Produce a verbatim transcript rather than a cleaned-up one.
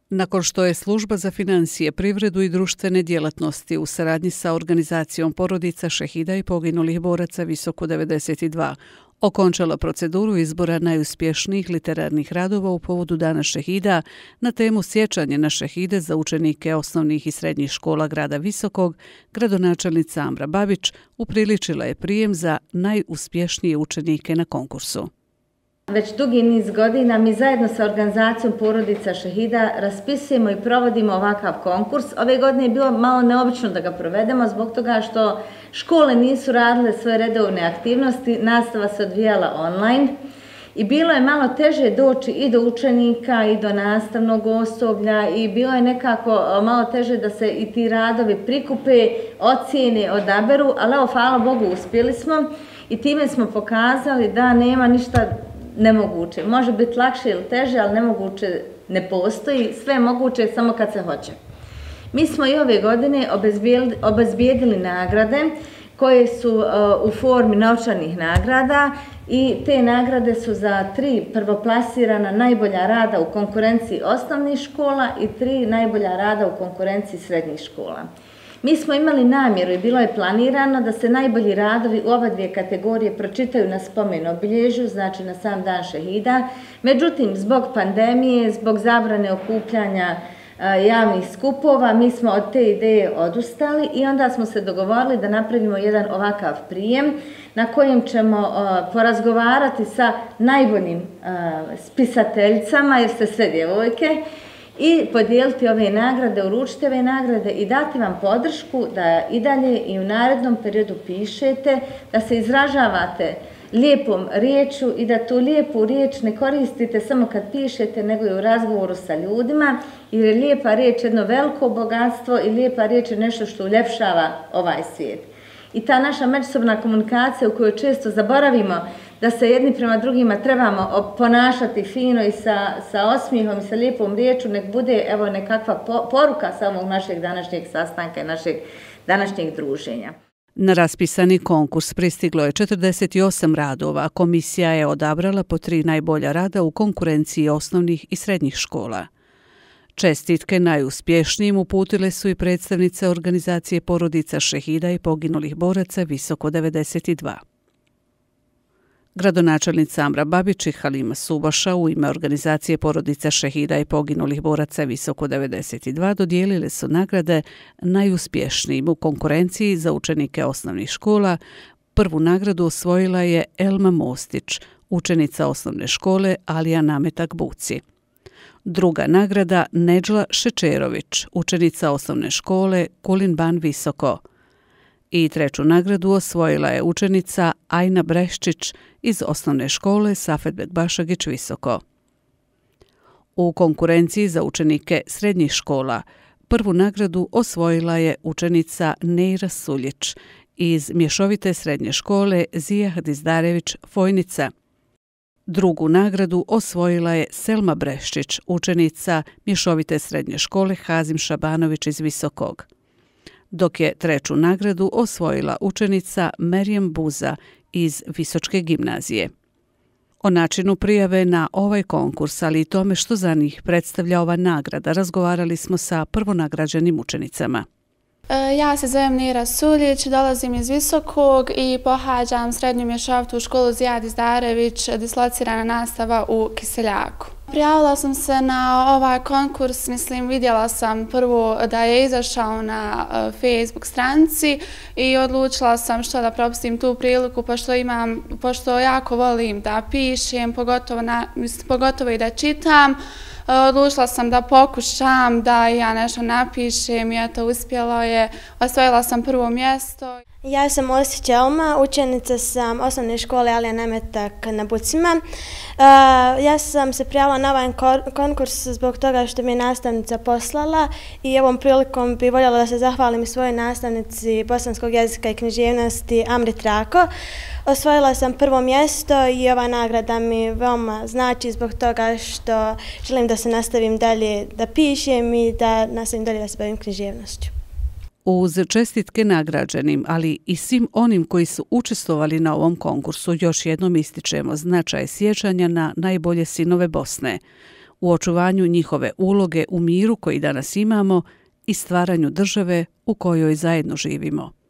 Nakon što je Služba za financije, privredu i društvene djelatnosti u saradnji sa organizacijom porodica šehida i poginulih boraca Visoko devedeset dva okončala proceduru izbora najuspješnijih literarnih radova u povodu Dana šehida na temu Sjećanje na šehide za učenike osnovnih i srednjih škola grada Visokog, gradonačelnica Amra Babić upriličila je prijem za najuspješnije učenike na konkursu. Već dugi niz godina mi zajedno sa organizacijom porodica šehida raspisujemo i provodimo ovakav konkurs. Ove godine je bilo malo neobično da ga provedemo zbog toga što škole nisu radile svoje redovne aktivnosti, nastava se odvijala online i bilo je malo teže doći i do učenika i do nastavnog osoblja i bilo je nekako malo teže da se i ti radovi prikupe, ocijene, odaberu, ali evo, hvala Bogu, uspjeli smo i time smo pokazali da nema ništa nemoguće. Može biti lakše ili teže, ali nemoguće ne postoji. Sve je moguće samo kad se hoće. Mi smo i ove godine obezbijedili nagrade koje su u formi novčanih nagrada i te nagrade su za tri prvoplasirana najbolja rada u konkurenciji osnovnih škola i tri najbolja rada u konkurenciji srednjih škola. Mi smo imali namjeru i bilo je planirano da se najbolji radovi u ova dvije kategorije pročitaju na spomen obilježju, znači na sam Dan šehida. Međutim, zbog pandemije, zbog zabrane okupljanja javnih skupova, mi smo od te ideje odustali i onda smo se dogovorili da napravimo jedan ovakav prijem na kojem ćemo porazgovarati sa najboljim spisateljicama, jer ste sve djevojke, i podijeliti ove nagrade, uručiti ove nagrade i dati vam podršku da i dalje i u narednom periodu pišete, da se izražavate lijepom riječu i da tu lijepu riječ ne koristite samo kad pišete, nego i u razgovoru sa ljudima, jer je lijepa riječ jedno veliko bogatstvo i lijepa riječ je nešto što uljepšava ovaj svijet. I ta naša međusobna komunikacija u kojoj često zaboravimo da se jedni prema drugima trebamo ponašati fino i sa, sa osmijehom i sa lijepom riječu, nek bude evo nekakva poruka samog našeg današnjeg sastanka i našeg današnjeg druženja. Na raspisani konkurs pristiglo je četrdeset osam radova. Komisija je odabrala po tri najbolja rada u konkurenciji osnovnih i srednjih škola. Čestitke najuspješnijim uputile su i predstavnice organizacije porodica šehida i poginulih boraca Visoko devedeset dva. Gradonačelnica Amra Babić i Halima Subaša u ime organizacije porodica šehida i poginulih boraca Visoko devedeset dva dodijelile su nagrade najuspješnijim u konkurenciji za učenike osnovnih škola. Prvu nagradu osvojila je Elma Mostić, učenica osnovne škole Alija Nametak Buci. Druga nagrada Nedžla Šečerović, učenica osnovne škole Kulin Ban Visoko. I treću nagradu osvojila je učenica Ajna Breščić iz osnovne škole Safetbek Bašagić Visoko. U konkurenciji za učenike srednjih škola prvu nagradu osvojila je učenica Neira Suljić iz mješovite srednje škole Zijah Dizdarević Fojnica. Drugu nagradu osvojila je Selma Breščić, učenica mješovite srednje škole Hazim Šabanović iz Visokog, dok je treću nagradu osvojila učenica Merijem Buza iz Visočke gimnazije. O načinu prijave na ovaj konkurs, ali i tome što za njih predstavlja ova nagrada, razgovarali smo sa prvonagrađenim učenicama. Ja se zovem Neira Suljić, dolazim iz Visokog i pohađam srednju mješovitu školu Zijah Dizdarević, dislocirana nastava u Kiseljaku. Prijavila sam se na ovaj konkurs, mislim, vidjela sam prvo da je izašao na Facebook stranici i odlučila sam što da propustim tu priliku, pošto imam, pošto jako volim da pišem, pogotovo, na, pogotovo i da čitam. Odlučila sam da pokušam, da ja nešto napišem i eto, uspjelo je. Osvojila sam prvo mjesto. Ja sam Osić Elma, učenica sam osnovne škole Alija Nametak na Bucima. Ja sam se prijavila na ovaj konkurs zbog toga što mi je nastavnica poslala i ovom prilikom bih voljela da se zahvalim svojoj nastavnici bosanskog jezika i književnosti Amri Trako. Osvojila sam prvo mjesto i ova nagrada mi veoma znači zbog toga što želim da se nastavim dalje da pišem i da nastavim dalje da se bavim književnošću. Uz čestitke nagrađenim, ali i svim onim koji su učestvovali na ovom konkursu, još jednom ističemo značaj sjećanja na najbolje sinove Bosne. u očuvanju njihove uloge u miru koji danas imamo i stvaranju države u kojoj zajedno živimo.